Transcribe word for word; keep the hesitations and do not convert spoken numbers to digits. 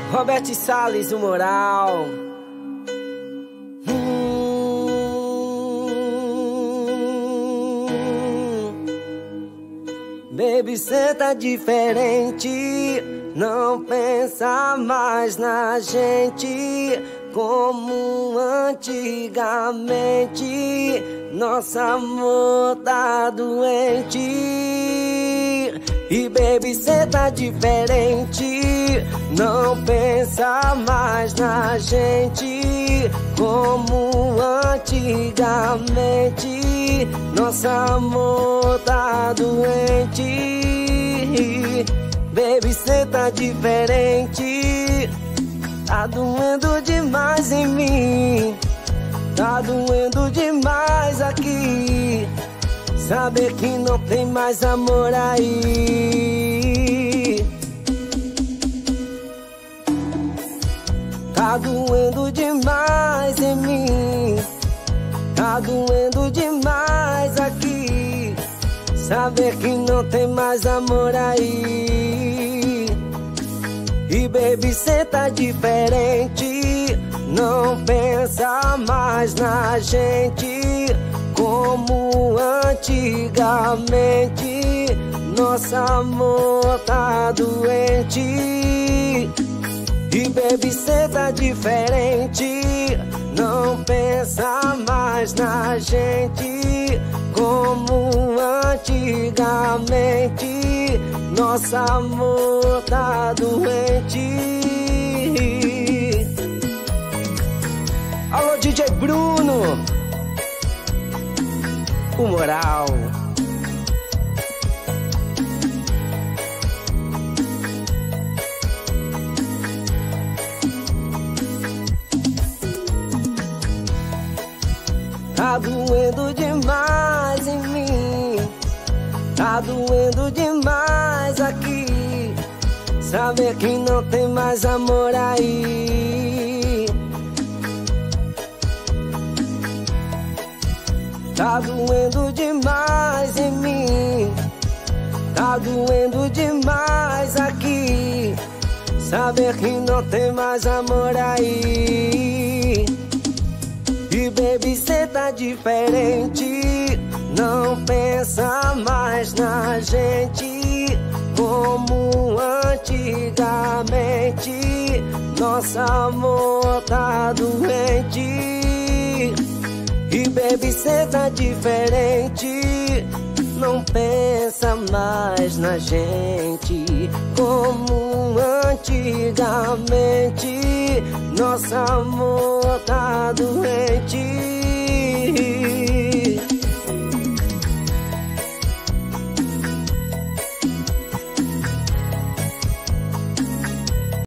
Robert Salles, o Moral. hum. Baby, cê tá diferente. Não pensa mais na gente como antigamente. Nosso amor tá doente. E baby, cê tá diferente. Não pensa mais na gente como antigamente. Nosso amor tá doente. Baby, cê tá diferente. Tá doendo demais em mim. Tá doendo demais aqui. Saber que não tem mais amor aí. Tá doendo demais em mim. Tá doendo demais aqui. Saber que não tem mais amor aí. E baby, cê tá diferente. Não pensa mais na gente como antigamente. Nosso amor tá doente. E baby, cê tá diferente. Não pensa mais na gente como antigamente. Nosso amor tá doente. Alô, D J Bruno, o Moral. Tá doendo demais em mim. Tá doendo demais aqui. Saber que não tem mais amor aí. Tá doendo demais em mim. Tá doendo demais aqui. Saber que não tem mais amor aí. E baby, cê tá diferente. Não pensa mais na gente como antigamente. Nosso amor tá doente. E baby, cê tá diferente. Não pensa mais na gente como antigamente. Nosso amor tá doente.